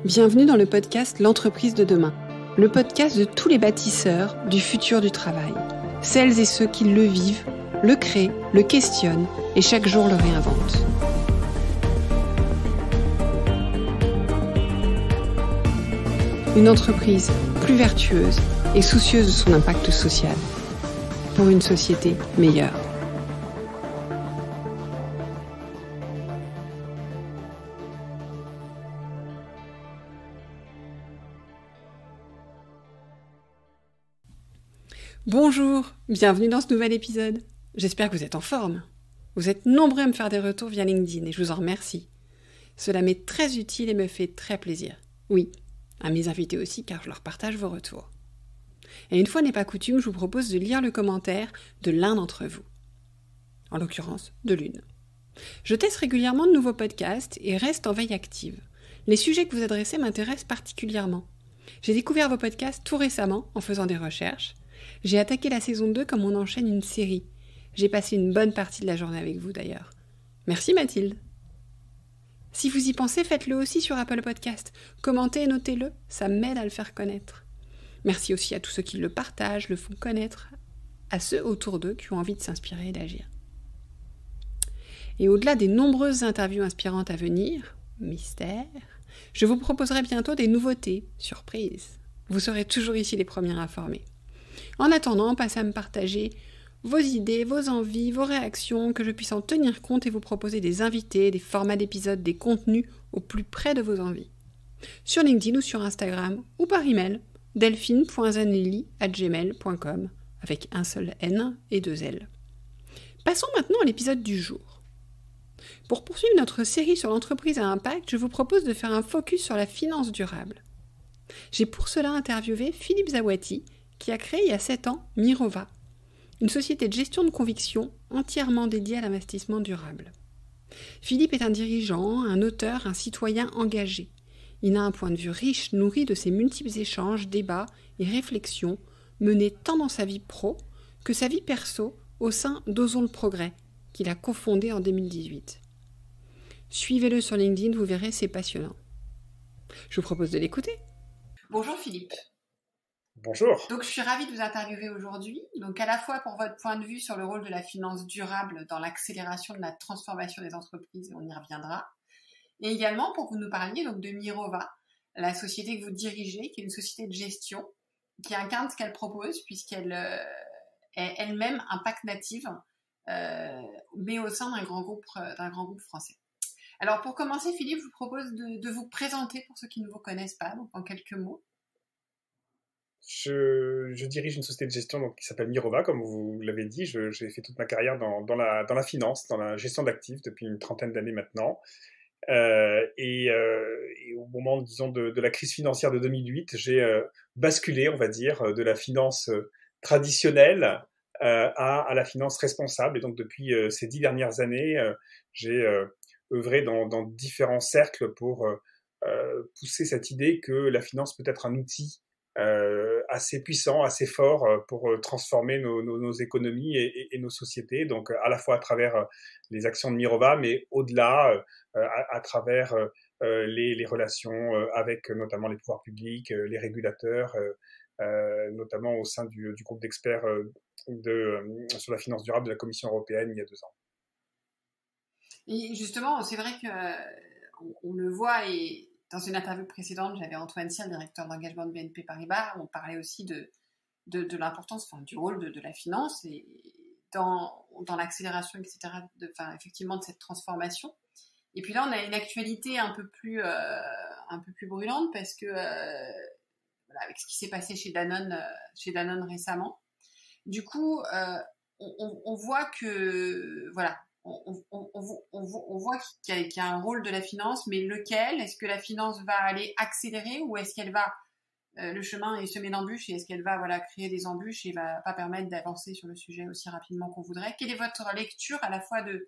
Bienvenue dans le podcast L'entreprise de demain, le podcast de tous les bâtisseurs du futur du travail. Celles et ceux qui le vivent, le créent, le questionnent et chaque jour le réinventent. Une entreprise plus vertueuse et soucieuse de son impact social pour une société meilleure. Bonjour, bienvenue dans ce nouvel épisode. J'espère que vous êtes en forme. Vous êtes nombreux à me faire des retours via LinkedIn et je vous en remercie. Cela m'est très utile et me fait très plaisir. Oui, à mes invités aussi car je leur partage vos retours. Et une fois n'est pas coutume, je vous propose de lire le commentaire de l'un d'entre vous. En l'occurrence, de l'une. Je teste régulièrement de nouveaux podcasts et reste en veille active. Les sujets que vous adressez m'intéressent particulièrement. J'ai découvert vos podcasts tout récemment en faisant des recherches. J'ai attaqué la saison 2 comme on enchaîne une série. J'ai passé une bonne partie de la journée avec vous d'ailleurs. Merci Mathilde. Si vous y pensez, faites-le aussi sur Apple Podcast. Commentez et notez-le, ça m'aide à le faire connaître. Merci aussi à tous ceux qui le partagent, le font connaître, à ceux autour d'eux qui ont envie de s'inspirer et d'agir. Et au-delà des nombreuses interviews inspirantes à venir, mystère, je vous proposerai bientôt des nouveautés, surprises. Vous serez toujours ici les premiers informés. En attendant, passez à me partager vos idées, vos envies, vos réactions, que je puisse en tenir compte et vous proposer des invités, des formats d'épisodes, des contenus au plus près de vos envies. Sur LinkedIn ou sur Instagram ou par email, delphine.zanelli@gmail.com avec un seul N et deux L. Passons maintenant à l'épisode du jour. Pour poursuivre notre série sur l'entreprise à impact, je vous propose de faire un focus sur la finance durable. J'ai pour cela interviewé Philippe Zawati, qui a créé il y a 7 ans Mirova, une société de gestion de conviction entièrement dédiée à l'investissement durable. Philippe est un dirigeant, un auteur, un citoyen engagé. Il a un point de vue riche, nourri de ses multiples échanges, débats et réflexions menés tant dans sa vie pro que sa vie perso au sein d'Osons le Progrès, qu'il a cofondé en 2018. Suivez-le sur LinkedIn, vous verrez, c'est passionnant. Je vous propose de l'écouter. Bonjour Philippe. Bonjour. Donc je suis ravie de vous interviewer aujourd'hui, donc à la fois pour votre point de vue sur le rôle de la finance durable dans l'accélération de la transformation des entreprises, et on y reviendra, et également pour que vous nous parliez donc de Mirova, la société que vous dirigez, qui est une société de gestion, qui incarne ce qu'elle propose puisqu'elle est elle-même impact native, mais au sein d'un grand groupe français. Alors pour commencer, Philippe, je vous propose de vous présenter pour ceux qui ne vous connaissent pas, donc en quelques mots. Je dirige une société de gestion donc, qui s'appelle Mirova, comme vous l'avez dit. J'ai fait toute ma carrière dans la finance, dans la gestion d'actifs depuis une trentaine d'années maintenant. Et au moment, disons, de la crise financière de 2008, j'ai basculé, on va dire, de la finance traditionnelle à la finance responsable. Et donc, depuis ces 10 dernières années, j'ai œuvré dans différents cercles pour pousser cette idée que la finance peut être un outil assez puissant, assez fort pour transformer nos économies et nos sociétés, donc à la fois à travers les actions de Mirova, mais au-delà, à travers les relations avec notamment les pouvoirs publics, les régulateurs, notamment au sein du groupe d'experts sur la finance durable de la Commission européenne il y a 2 ans. Et justement, c'est vrai qu'on le voit, et dans une interview précédente, j'avais Antoine Cyr, directeur d'engagement de BNP Paribas, on parlait aussi de l'importance, du rôle de la finance et dans l'accélération, etc., effectivement, de cette transformation. Et puis là, on a une actualité un peu plus brûlante parce que, avec ce qui s'est passé chez Danone récemment, du coup, on voit que, voilà, on voit qu'il y a un rôle de la finance, mais lequel? Est-ce que la finance va aller accélérer ou est-ce qu'elle va, le chemin est semé d'embûches, et est-ce qu'elle va créer des embûches et va pas permettre d'avancer sur le sujet aussi rapidement qu'on voudrait? Quelle est votre lecture à la fois de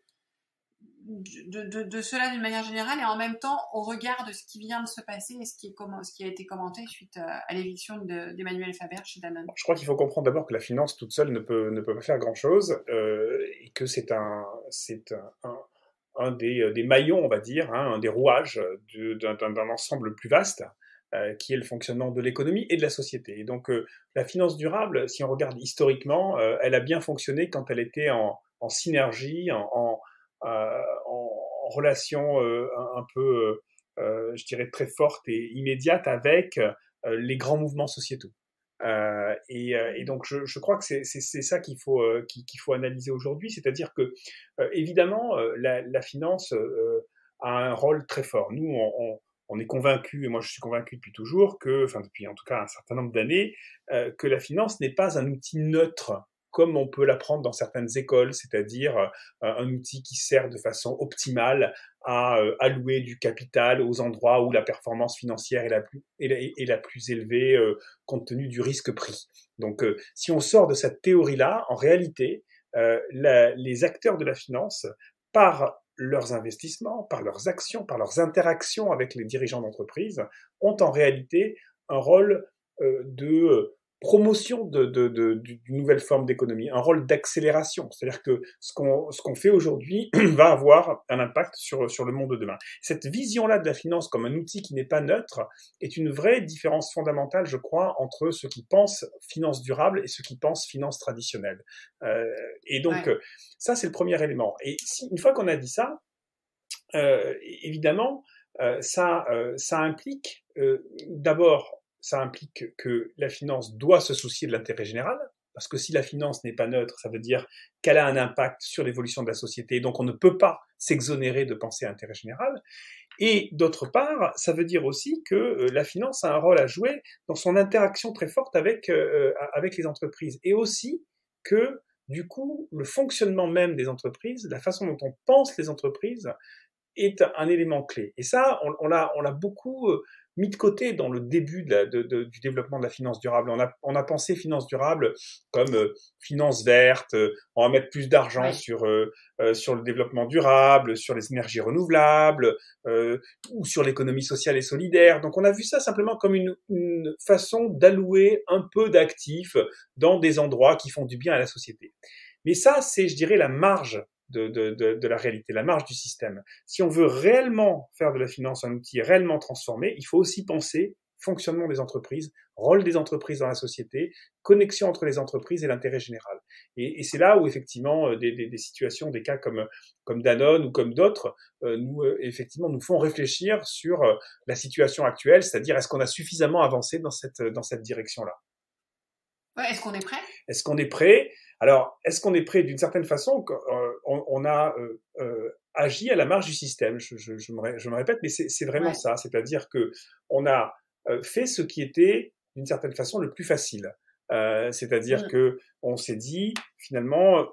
cela d'une manière générale et en même temps au regard de ce qui vient de se passer et ce qui a été commenté suite à l'éviction d'Emmanuel Faber chez Danone? Je crois qu'il faut comprendre d'abord que la finance toute seule ne peut pas faire grand-chose et que c'est un des maillons, on va dire, hein, un des rouages d'un ensemble plus vaste, qui est le fonctionnement de l'économie et de la société. Et donc, la finance durable, si on regarde historiquement, elle a bien fonctionné quand elle était en synergie, en relation un peu, je dirais, très forte et immédiate avec les grands mouvements sociétaux. Et donc je crois que c'est ça qu'il faut analyser aujourd'hui, c'est-à-dire que évidemment la finance a un rôle très fort. Nous on est convaincus, et moi je suis convaincu depuis toujours que, enfin depuis en tout cas un certain nombre d'années, que la finance n'est pas un outil neutre comme on peut l'apprendre dans certaines écoles, c'est-à-dire un outil qui sert de façon optimale à allouer du capital aux endroits où la performance financière est la plus élevée compte tenu du risque pris. Donc, si on sort de cette théorie-là, en réalité, les acteurs de la finance, par leurs investissements, par leurs actions, par leurs interactions avec les dirigeants d'entreprise, ont en réalité un rôle de promotion d'une nouvelle forme d'économie, un rôle d'accélération. C'est-à-dire que ce qu'on fait aujourd'hui va avoir un impact sur le monde de demain. Cette vision-là de la finance comme un outil qui n'est pas neutre est une vraie différence fondamentale, je crois, entre ceux qui pensent finance durable et ceux qui pensent finance traditionnelle. Et donc, ça, c'est le premier élément. Et une fois qu'on a dit ça, évidemment, ça implique d'abord, ça implique que la finance doit se soucier de l'intérêt général, parce que si la finance n'est pas neutre, ça veut dire qu'elle a un impact sur l'évolution de la société, donc on ne peut pas s'exonérer de penser à l'intérêt général. Et d'autre part, ça veut dire aussi que la finance a un rôle à jouer dans son interaction très forte avec les entreprises, et aussi que du coup, le fonctionnement même des entreprises, la façon dont on pense les entreprises, est un élément clé. Et ça, on l'a beaucoup mis de côté dans le début du développement de la finance durable. On a pensé finance durable comme finance verte, on va mettre plus d'argent sur le développement durable, sur les énergies renouvelables, ou sur l'économie sociale et solidaire. Donc on a vu ça simplement comme une façon d'allouer un peu d'actifs dans des endroits qui font du bien à la société. Mais ça, c'est, je dirais, la marge de la réalité, la marge du système. Si on veut réellement faire de la finance un outil réellement transformé, il faut aussi penser fonctionnement des entreprises, rôle des entreprises dans la société, connexion entre les entreprises et l'intérêt général. Et c'est là où effectivement des situations, des cas comme Danone ou comme d'autres, effectivement nous font réfléchir sur la situation actuelle, c'est-à-dire est-ce qu'on a suffisamment avancé dans cette direction-là. Ouais, est-ce qu'on est prêt ? Est-ce qu'on est prêt ? Alors, est-ce qu'on est prêt d'une certaine façon ? On a agi à la marge du système. Je me répète, mais c'est vraiment ça. C'est-à-dire que on a fait ce qui était d'une certaine façon le plus facile. C'est-à-dire que on s'est dit finalement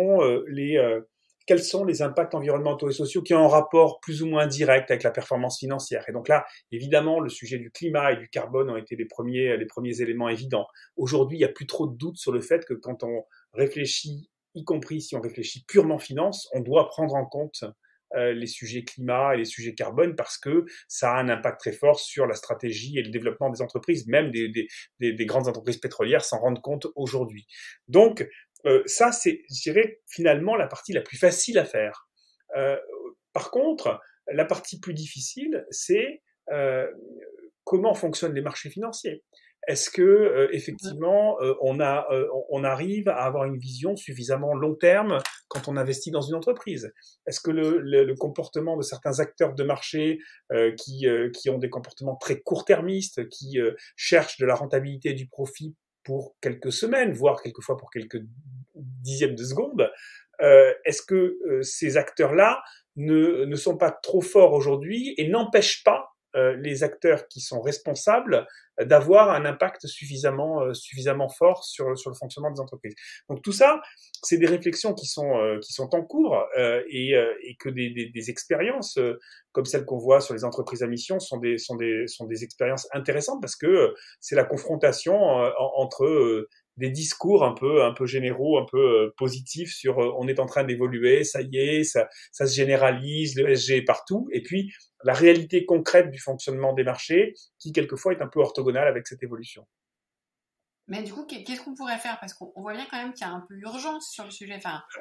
quels sont les impacts environnementaux et sociaux qui ont un rapport plus ou moins direct avec la performance financière. Et donc là, évidemment, le sujet du climat et du carbone ont été les premiers éléments évidents. Aujourd'hui, il n'y a plus trop de doute sur le fait que quand on réfléchit, y compris si on réfléchit purement finance, on doit prendre en compte les sujets climat et les sujets carbone parce que ça a un impact très fort sur la stratégie et le développement des entreprises, même des grandes entreprises pétrolières s'en rendent compte aujourd'hui. Donc, ça, c'est, je dirais, finalement la partie la plus facile à faire. Par contre, la partie plus difficile, c'est comment fonctionnent les marchés financiers. Est-ce que effectivement on arrive à avoir une vision suffisamment long terme quand on investit dans une entreprise? Est-ce que le comportement de certains acteurs de marché qui ont des comportements très court-termistes, qui cherchent de la rentabilité et du profit pour quelques semaines, voire quelquefois pour quelques dixièmes de seconde, est-ce que ces acteurs-là ne sont pas trop forts aujourd'hui et n'empêchent pas les acteurs qui sont responsables d'avoir un impact suffisamment fort sur le fonctionnement des entreprises. Donc tout ça, c'est des réflexions qui sont en cours et que des expériences comme celles qu'on voit sur les entreprises à mission sont des expériences intéressantes parce que c'est la confrontation entre des discours un peu généraux, un peu positifs sur on est en train d'évoluer, ça y est, ça se généralise, le ESG est partout, et puis la réalité concrète du fonctionnement des marchés qui quelquefois est un peu orthogonale avec cette évolution. Mais du coup, qu'est-ce qu'on pourrait faire ? Parce qu'on voit bien quand même qu'il y a un peu urgence sur le sujet. Enfin,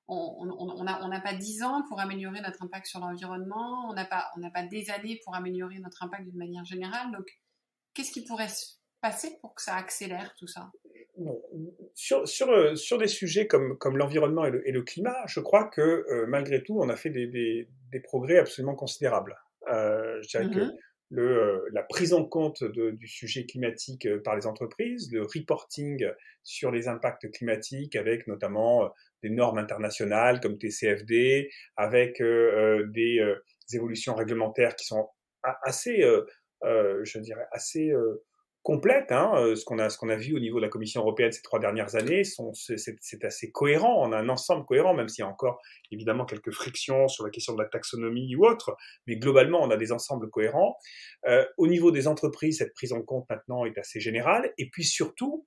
on n'a pas 10 ans pour améliorer notre impact sur l'environnement, on n'a pas des années pour améliorer notre impact d'une manière générale. Donc, qu'est-ce qui pourrait se passer pour que ça accélère tout ça? Bon, sur des sujets comme l'environnement et le climat, je crois que malgré tout, on a fait des progrès absolument considérables. Je dirais que la prise en compte du sujet climatique par les entreprises, le reporting sur les impacts climatiques avec notamment des normes internationales comme TCFD, avec des évolutions réglementaires qui sont assez, je dirais, assez complète. Hein, ce qu'on a vu au niveau de la Commission européenne ces 3 dernières années, c'est assez cohérent. On a un ensemble cohérent, même s'il y a encore évidemment quelques frictions sur la question de la taxonomie ou autre, mais globalement, on a des ensembles cohérents. Au niveau des entreprises, cette prise en compte maintenant est assez générale. Et puis surtout,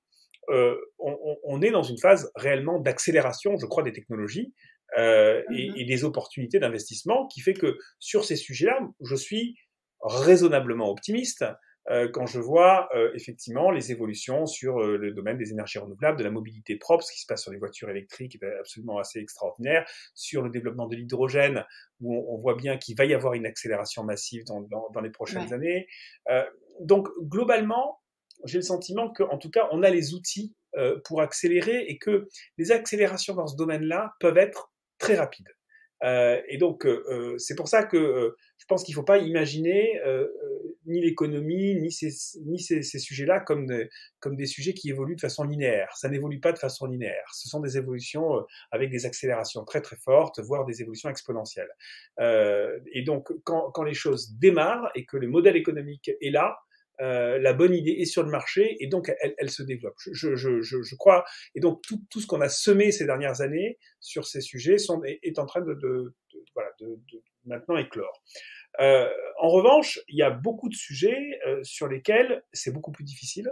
on est dans une phase réellement d'accélération, je crois, des technologies et des opportunités d'investissement qui fait que sur ces sujets-là, je suis raisonnablement optimiste quand je vois effectivement les évolutions sur le domaine des énergies renouvelables, de la mobilité propre, ce qui se passe sur les voitures électriques est absolument assez extraordinaire, sur le développement de l'hydrogène, où on voit bien qu'il va y avoir une accélération massive dans les prochaines années. Donc globalement, j'ai le sentiment qu'en tout cas, on a les outils pour accélérer et que les accélérations dans ce domaine-là peuvent être très rapides. Et donc, c'est pour ça que je pense qu'il ne faut pas imaginer ni l'économie, ni ces sujets-là comme des sujets qui évoluent de façon linéaire. Ça n'évolue pas de façon linéaire. Ce sont des évolutions avec des accélérations très très fortes, voire des évolutions exponentielles. Et donc, quand les choses démarrent et que le modèle économique est là, la bonne idée est sur le marché et donc elle se développe. Je crois, et donc tout ce qu'on a semé ces dernières années sur ces sujets est en train de maintenant éclore. En revanche, il y a beaucoup de sujets sur lesquels c'est beaucoup plus difficile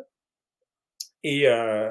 et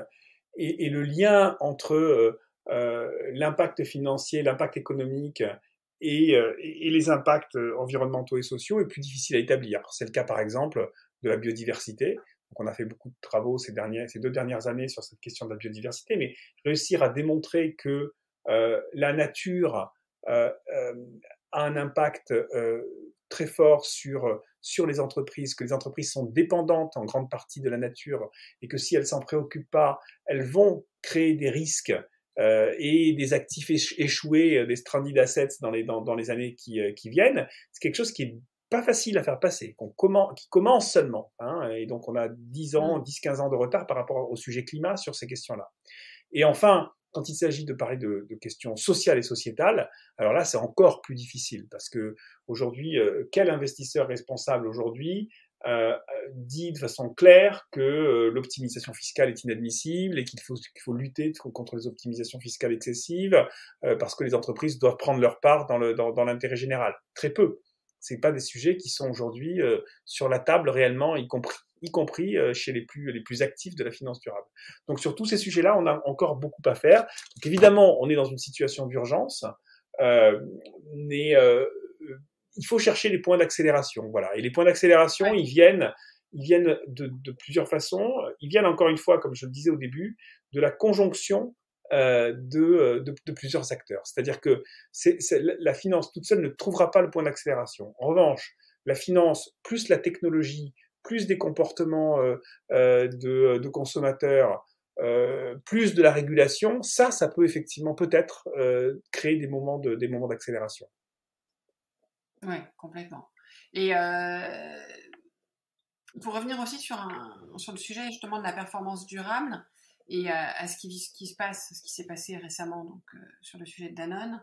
le lien entre l'impact financier, l'impact économique et les impacts environnementaux et sociaux est plus difficile à établir. C'est le cas par exemple de la biodiversité. Donc on a fait beaucoup de travaux ces 2 dernières années sur cette question de la biodiversité, mais réussir à démontrer que la nature a un impact très fort sur les entreprises, que les entreprises sont dépendantes en grande partie de la nature et que si elles s'en préoccupent pas, elles vont créer des risques et des actifs échoués, des stranded assets dans les années qui viennent. C'est quelque chose qui est pas facile à faire passer, qui commence seulement. Hein, et donc on a 10-15 ans de retard par rapport au sujet climat sur ces questions-là. Et enfin, quand il s'agit de parler de questions sociales et sociétales, alors là, c'est encore plus difficile parce que aujourd'hui, quel investisseur responsable aujourd'hui dit de façon claire que l'optimisation fiscale est inadmissible et qu'il faut lutter contre les optimisations fiscales excessives parce que les entreprises doivent prendre leur part dans l'intérêt général. Très peu. C'est pas des sujets qui sont aujourd'hui sur la table réellement, y compris chez les plus actifs de la finance durable. Donc sur tous ces sujets-là, on a encore beaucoup à faire. Donc évidemment, on est dans une situation d'urgence, mais il faut chercher les points d'accélération. Voilà. Et les points d'accélération, ils viennent de plusieurs façons. Ils viennent encore une fois, comme je le disais au début, de la conjonction de plusieurs acteurs. C'est-à-dire que la finance toute seule ne trouvera pas le point d'accélération. En revanche, la finance plus la technologie, plus des comportements de consommateurs, plus de la régulation, ça peut effectivement peut-être créer des moments d'accélération. Oui, complètement. Et pour revenir aussi sur le sujet justement de la performance durable et à ce qui s'est passé récemment donc sur le sujet de Danone,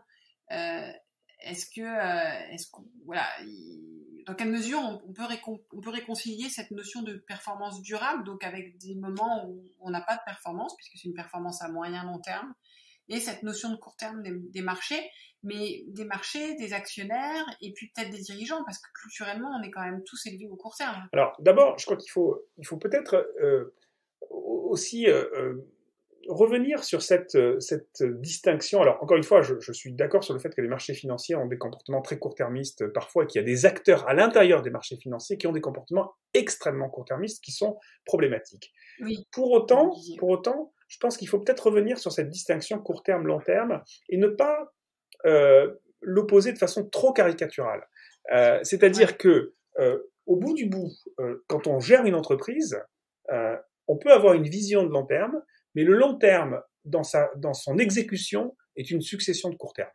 dans quelle mesure on peut réconcilier cette notion de performance durable, donc avec des moments où on n'a pas de performance, puisque c'est une performance à moyen long terme, et cette notion de court terme des marchés, mais des marchés, des actionnaires, et puis peut-être des dirigeants, parce que culturellement, on est quand même tous élevés au court terme. Alors d'abord, je crois qu'il faut peut-être aussi revenir sur cette distinction. Alors, encore une fois, je suis d'accord sur le fait que les marchés financiers ont des comportements très court-termistes parfois et qu'il y a des acteurs à l'intérieur des marchés financiers qui ont des comportements extrêmement court-termistes qui sont problématiques. Oui. Pour autant, je pense qu'il faut peut-être revenir sur cette distinction court terme, long terme, et ne pas l'opposer de façon trop caricaturale. C'est-à-dire que au bout du bout, quand on gère une entreprise, on peut avoir une vision de long terme, mais le long terme, dans son exécution, est une succession de court terme.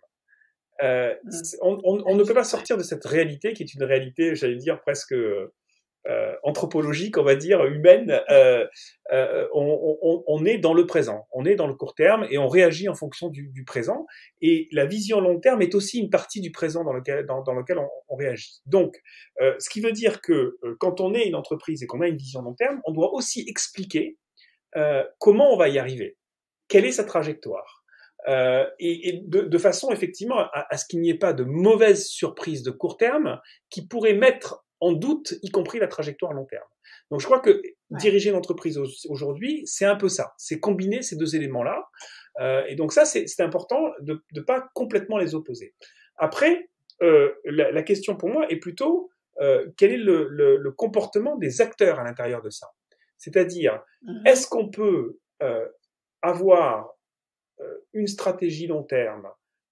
On ne peut pas sortir de cette réalité qui est une réalité, j'allais dire, presque anthropologique, on va dire, humaine. On est dans le présent, on est dans le court terme et on réagit en fonction du présent. Et la vision long terme est aussi une partie du présent dans lequel on réagit. Donc, ce qui veut dire que quand on est une entreprise et qu'on a une vision long terme, on doit aussi expliquer comment on va y arriver, quelle est sa trajectoire. Et de façon effectivement à ce qu'il n'y ait pas de mauvaises surprises de court terme qui pourraient mettre en doute, y compris la trajectoire long terme. Donc je crois que diriger l'entreprise aujourd'hui, c'est un peu ça, c'est combiner ces deux éléments-là. Et donc ça, c'est important de ne pas complètement les opposer. Après, la question pour moi est plutôt quel est le comportement des acteurs à l'intérieur de ça. C'est-à-dire, est-ce qu'on peut avoir une stratégie long terme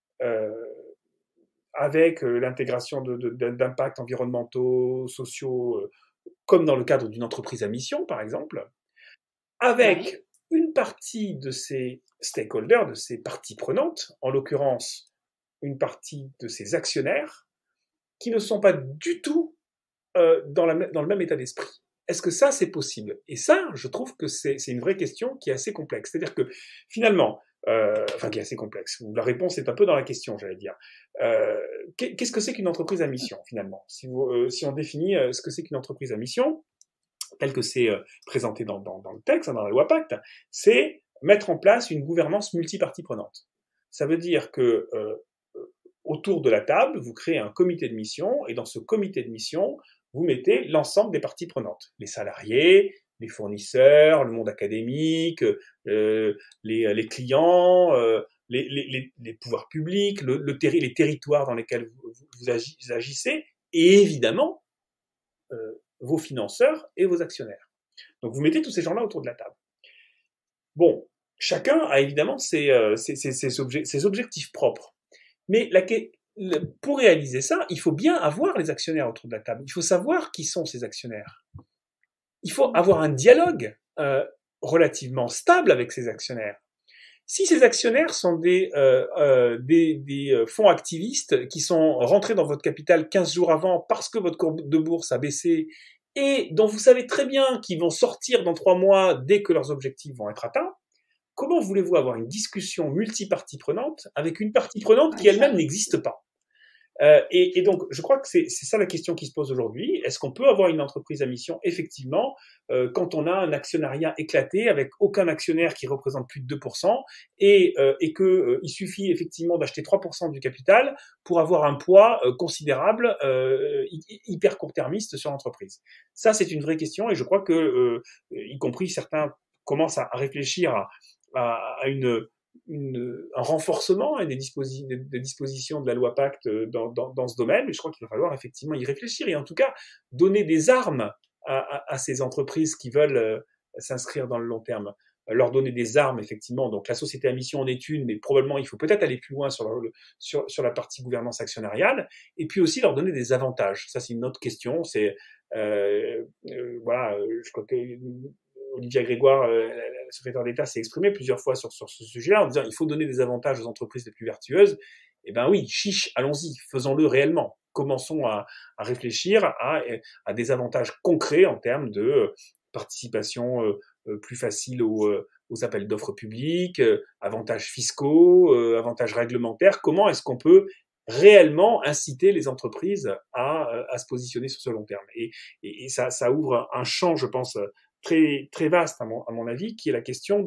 avec l'intégration d'impacts environnementaux, sociaux, comme dans le cadre d'une entreprise à mission, par exemple, avec une partie de ces stakeholders, de ces parties prenantes, en l'occurrence une partie de ces actionnaires, qui ne sont pas du tout dans le même état d'esprit. Est-ce que ça, c'est possible? Et ça, je trouve que c'est une vraie question qui est assez complexe. C'est-à-dire que, finalement, qui est assez complexe. La réponse est un peu dans la question, j'allais dire. Qu'est-ce que c'est qu'une entreprise à mission, finalement? Si on définit ce que c'est qu'une entreprise à mission, tel que c'est présenté dans le texte, dans la loi Pacte, c'est mettre en place une gouvernance multipartie prenante. Ça veut dire que autour de la table, vous créez un comité de mission, et dans ce comité de mission, vous mettez l'ensemble des parties prenantes, les salariés, les fournisseurs, le monde académique, les clients, les pouvoirs publics, les territoires dans lesquels vous agissez, et évidemment vos financeurs et vos actionnaires. Donc vous mettez tous ces gens-là autour de la table. Bon, chacun a évidemment ses objectifs propres, mais pour réaliser ça, il faut bien avoir les actionnaires autour de la table. Il faut savoir qui sont ces actionnaires. Il faut avoir un dialogue relativement stable avec ces actionnaires. Si ces actionnaires sont des fonds activistes qui sont rentrés dans votre capital 15 jours avant parce que votre cours de bourse a baissé et dont vous savez très bien qu'ils vont sortir dans 3 mois dès que leurs objectifs vont être atteints, comment voulez-vous avoir une discussion multipartie prenante avec une partie prenante qui elle-même n'existe pas? Et donc, je crois que c'est ça la question qui se pose aujourd'hui. Est-ce qu'on peut avoir une entreprise à mission, effectivement, quand on a un actionnariat éclaté avec aucun actionnaire qui représente plus de 2% et que il suffit effectivement d'acheter 3% du capital pour avoir un poids considérable, hyper court-termiste sur l'entreprise. Ça, c'est une vraie question et je crois que, y compris certains commencent à réfléchir à un renforcement des dispositions de la loi Pacte dans ce domaine, mais je crois qu'il va falloir effectivement y réfléchir et en tout cas donner des armes à ces entreprises qui veulent s'inscrire dans le long terme, leur donner des armes effectivement. Donc la société à mission en est une, mais probablement il faut peut-être aller plus loin sur la partie gouvernance actionnariale et puis aussi leur donner des avantages. Ça c'est une autre question. C'est voilà, je crois que Olivia Grégoire, la secrétaire d'État, s'est exprimée plusieurs fois sur ce sujet-là en disant il faut donner des avantages aux entreprises les plus vertueuses. Eh ben oui, chiche, allons-y, faisons-le réellement. Commençons à réfléchir à des avantages concrets en termes de participation plus facile aux appels d'offres publics, avantages fiscaux, avantages réglementaires. Comment est-ce qu'on peut réellement inciter les entreprises à se positionner sur ce long terme? Et ça ouvre un champ, je pense, très très vaste à mon avis, qui est la question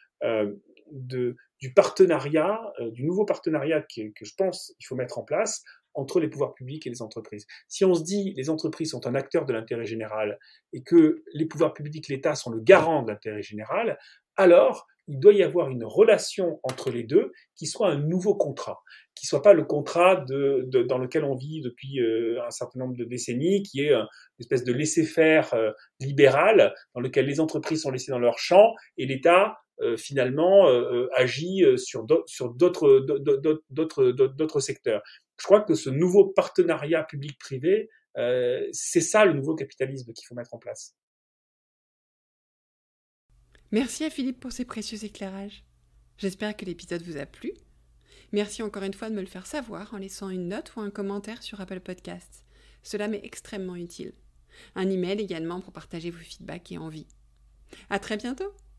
du partenariat, du nouveau partenariat que je pense il faut mettre en place entre les pouvoirs publics et les entreprises. Si on se dit les entreprises sont un acteur de l'intérêt général et que les pouvoirs publics, l'État sont le garant de l'intérêt général, alors il doit y avoir une relation entre les deux qui soit un nouveau contrat, qui soit pas le contrat dans lequel on vit depuis un certain nombre de décennies, qui est une espèce de laisser-faire libéral dans lequel les entreprises sont laissées dans leur champ et l'État finalement agit sur d'autres secteurs. Je crois que ce nouveau partenariat public-privé, c'est ça le nouveau capitalisme qu'il faut mettre en place. Merci à Philippe pour ces précieux éclairages. J'espère que l'épisode vous a plu. Merci encore une fois de me le faire savoir en laissant une note ou un commentaire sur Apple Podcasts. Cela m'est extrêmement utile. Un email également pour partager vos feedbacks et envies. À très bientôt!